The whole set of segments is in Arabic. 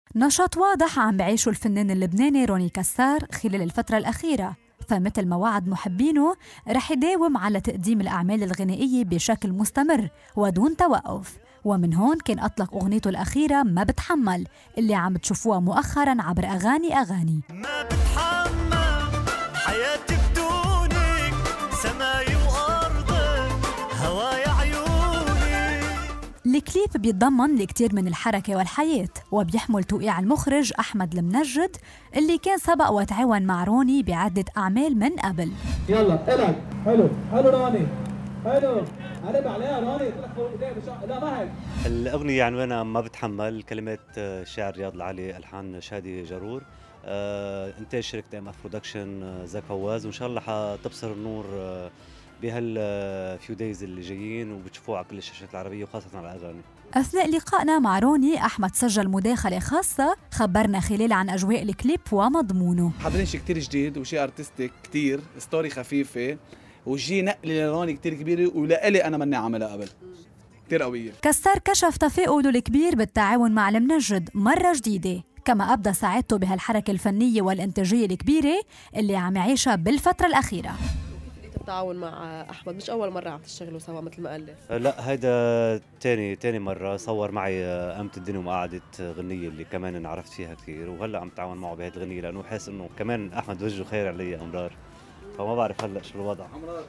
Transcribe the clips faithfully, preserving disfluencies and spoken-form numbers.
نشاط واضح عم بعيشه الفنان اللبناني روني كسار خلال الفترة الأخيرة، فمثل ما وعد محبينه رح يداوم على تقديم الأعمال الغنائية بشكل مستمر ودون توقف. ومن هون كان أطلق أغنيته الأخيرة ما بتحمل اللي عم تشوفوها مؤخراً عبر أغاني أغاني. ما بتحمل حياتي بدونك، سماي وأرضك، هواي عيوني. الكليب بيتضمن الكثير من الحركة والحياة، وبيحمل توقيع المخرج أحمد المنجد اللي كان سبق وتعاون مع روني بعدة أعمال من قبل. يلا إلك حلو حلو روني حلو قلب عليها روني. لا ما هيك. الأغنية عنوانها ما بتحمل، كلمات الشاعر رياض العلي، ألحان شادي جرور، آه، إنتاج شركة ام اف برودكشن زاك فواز، وإن شاء الله حتبصر النور بهالفيو دايز اللي جايين وبتشوفوه على كل الشاشات العربية وخاصة على الأغاني. أثناء لقائنا مع روني أحمد سجل مداخلة خاصة خبرنا خلال عن أجواء الكليب ومضمونه. حاضرين شيء كتير جديد وشيء ارتستيك كتير، ستوري خفيفة وشيء نقلة لروني كتير كبيرة ولإلي أنا مني عاملها قبل كتير قوية. كسار كشف تفاؤله الكبير بالتعاون مع المنجد مرة جديدة، كما أبدى سعادته بهالحركة الفنية والإنتاجية الكبيرة اللي عم يعيشها بالفترة الأخيرة. التعاون مع أحمد مش أول مرة عم تشتغلوا سوا مثل ما قال لي؟ لا، هيدا تاني تاني مرة. صور معي قامت الدنيا وقعدت غنية اللي كمان انعرفت فيها كثير، وهلا عم تعاون معه بهذه الغنية لأنه حاسس إنه كمان أحمد وجهه خير علي أمرار، فما بعرف هلا شو الوضع.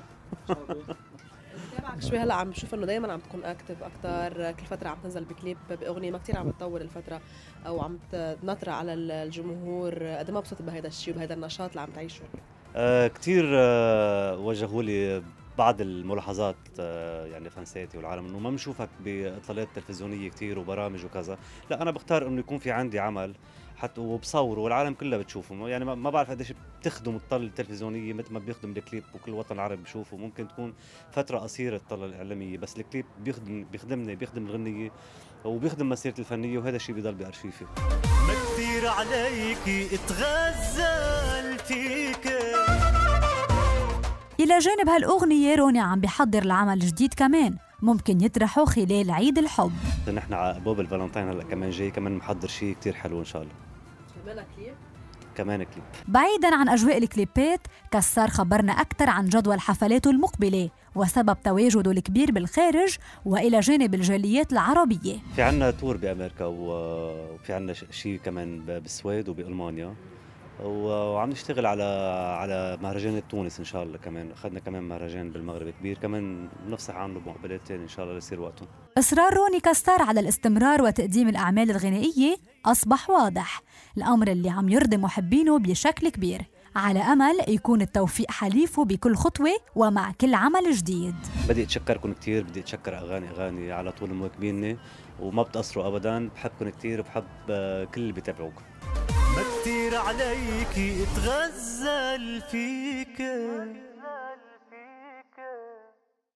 بتابعك شوي هلا، عم بشوف انه دائما عم تكون اكتف اكثر، كل فتره عم تنزل بكليب باغنيه ما كثير عم تطول الفتره او عم تنطر على الجمهور، قد ما مبسوط بهذا الشيء وبهذا النشاط اللي عم تعيشه؟ آه كثير آه وجهوا لي بعض الملاحظات، آه يعني فانساتي والعالم، انه ما بنشوفك باطلالات تلفزيونيه كثير وبرامج وكذا. لا، انا بختار انه يكون في عندي عمل حتى وبصوره والعالم كلها بتشوفه، يعني ما بعرف قديش بتخدم الطلة التلفزيونيه مثل ما بيخدم الكليب وكل الوطن العربي بشوفه. ممكن تكون فتره قصيره الطلة الاعلاميه، بس الكليب بيخدم بيخدمني بيخدم الغنيه وبيخدم مسيرتي الفنيه، وهذا الشيء بيضل بارشيفي. ما كثير عليكي اتغزل فيك. إلى جانب هالأغنية روني عم بيحضر لعمل جديد كمان ممكن يطرحه خلال عيد الحب. نحن على ابواب الفالنتين هلا كمان جاي، كمان محضر شيء كثير حلو ان شاء الله. كمان كليب؟ كمان كليب. بعيداً عن أجواء الكليبات، كسار خبرنا أكثر عن جدول حفلاته المقبلة وسبب تواجده الكبير بالخارج وإلى جانب الجاليات العربية. في عنا تور بأمريكا وفي عنا شيء كمان بالسويد وبألمانيا، وعم نشتغل على على مهرجان تونس ان شاء الله. كمان اخذنا كمان مهرجان بالمغرب كبير، كمان بنفسح عنه بمقابلات ثانيه ان شاء الله ليصير وقتهم. اصرار روني كسار على الاستمرار وتقديم الاعمال الغنائيه اصبح واضح، الامر اللي عم يرضي محبينه بشكل كبير، على امل يكون التوفيق حليفه بكل خطوه ومع كل عمل جديد. بدي اتشكركم كثير، بدي اتشكر اغاني اغاني على طول مواكبيني وما بتقصروا ابدا. بحبكم كثير وبحب كل اللي بيتابعوكم. ما كتير عليكي اتغزل فيك.